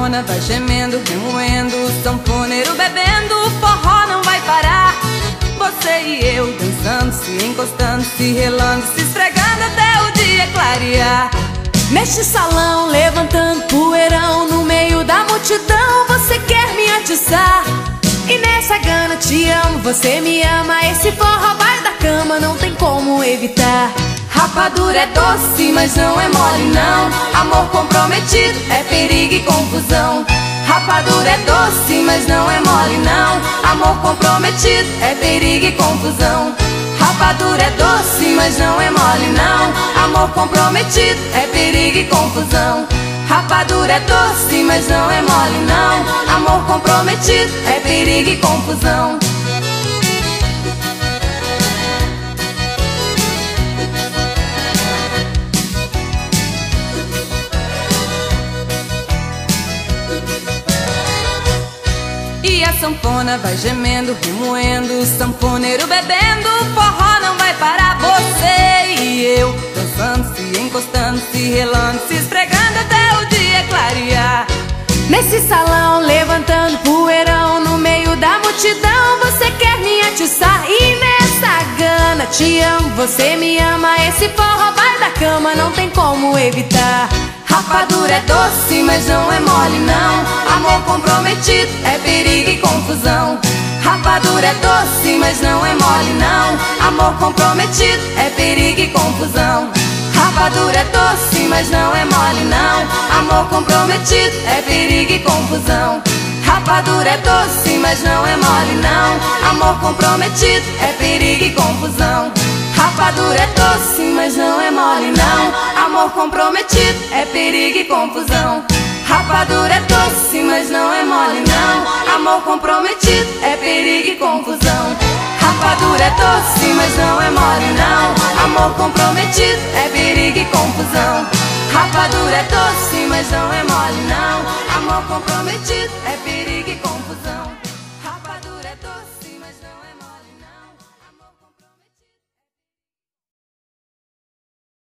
sanfona vai gemendo, remoendo, o sanfoneiro bebendo, o forró não vai parar. Você e eu dançando, se encostando, se relando, se esfregando até o dia clarear. Neste salão, levantando poeirão, no meio da multidão, você quer me atiçar. E nessa gana te amo, você me ama, esse forró vai da cama, não tem como evitar. Rapadura é doce, mas não é mole não. Amor comprometido é perigo e confusão. Rapadura é doce, mas não é mole não. Amor comprometido é perigo e confusão. Rapadura é doce, mas não é mole não. Amor comprometido é perigo e confusão. Rapadura é doce, mas não é mole não. Amor comprometido é perigo e confusão. E a sanfona vai gemendo, remoendo, o sanfoneiro bebendo, o forró não vai parar. Você e eu dançando, se encostando, se relando, se esfregando até o dia clarear. Nesse salão, levantando poeirão, no meio da multidão, você quer me atiçar. E nessa gana te amo, você me ama, esse forró vai da cama, não tem como evitar. Rapadura é doce, mas não é mole não. Amor comprometido é perigo e confusão. Rapadura é doce, mas não é mole não. Amor comprometido é perigo e confusão. Rapadura é doce, mas não é mole não. Amor comprometido é perigo e confusão. Rapadura é doce, mas não é mole não. Amor comprometido é perigo e confusão. Rapadura é doce, mas não é mole não. Amor comprometido é perigo e confusão. Rapadura é doce, mas não é mole não. Amor comprometido é perigo e confusão. Rapadura é doce, mas não é mole não. Amor comprometido é perigo e confusão. Rapadura é doce, mas não é mole não. Amor comprometido é perigo e confusão.